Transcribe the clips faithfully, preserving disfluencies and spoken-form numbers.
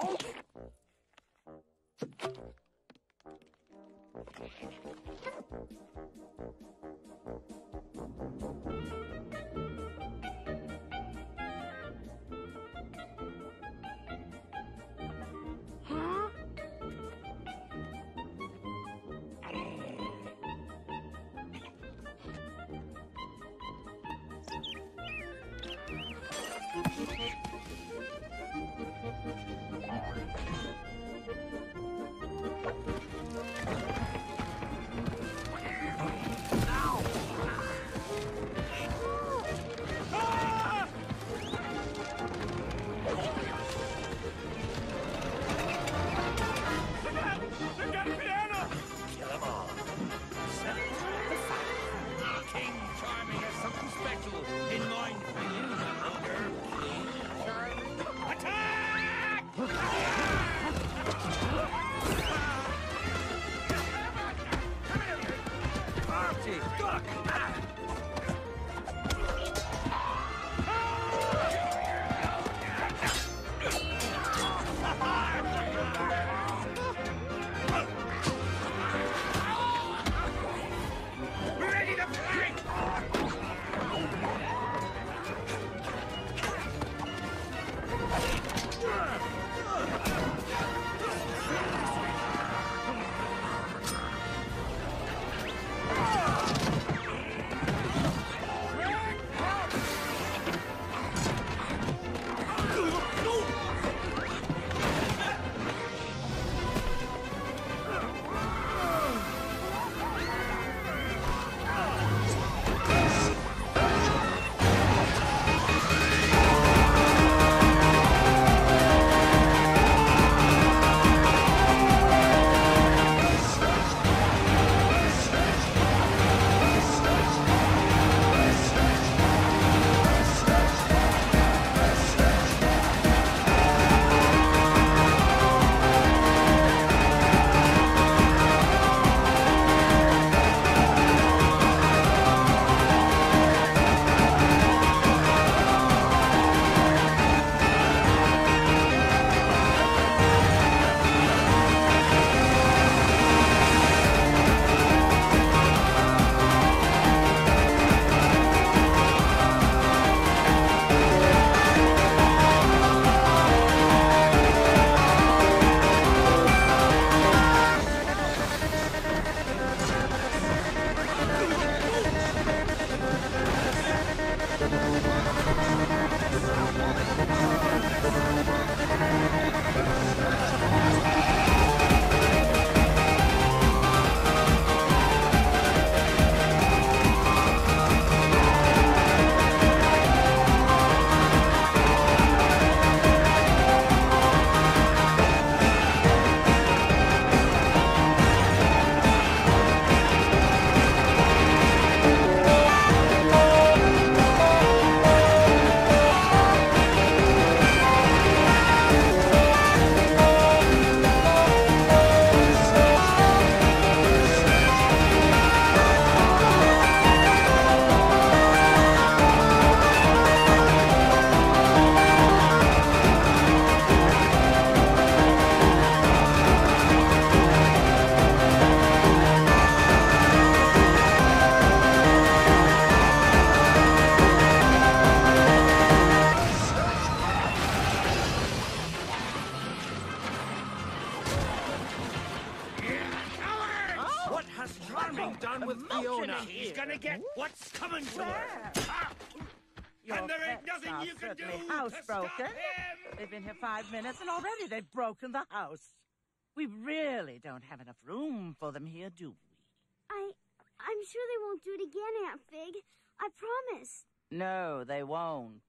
Housebroken. They've been here five minutes and already they've broken the house. We really don't have enough room for them here, do we? I... I'm sure they won't do it again, Aunt Fig. I promise. No, they won't.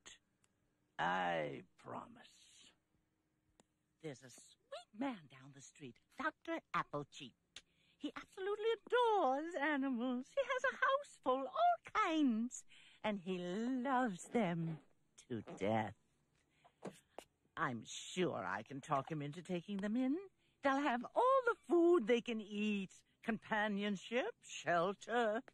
I promise. There's a sweet man down the street, Doctor Applecheek. He absolutely adores animals. He has a house full, all kinds, and he loves them to death. I'm sure I can talk him into taking them in. They'll have all the food they can eat, companionship, shelter.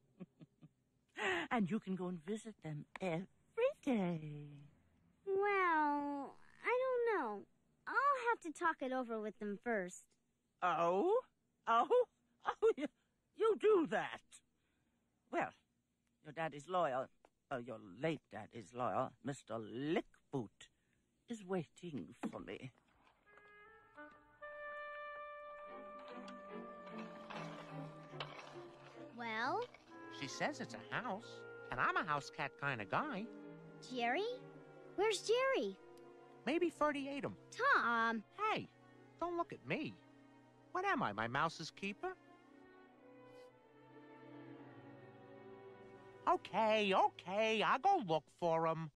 And you can go and visit them every day. Well, I don't know. I'll have to talk it over with them first. Oh? Oh? Oh, you, you do that? Well, your daddy's lawyer, uh, your late daddy's lawyer, Mister Lickboot, is waiting for me. Well? She says it's a house, and I'm a house cat kind of guy. Jerry? Where's Jerry? Maybe Ferdy ate him. Tom! Hey, don't look at me. What am I, my mouse's keeper? Okay, okay, I'll go look for him.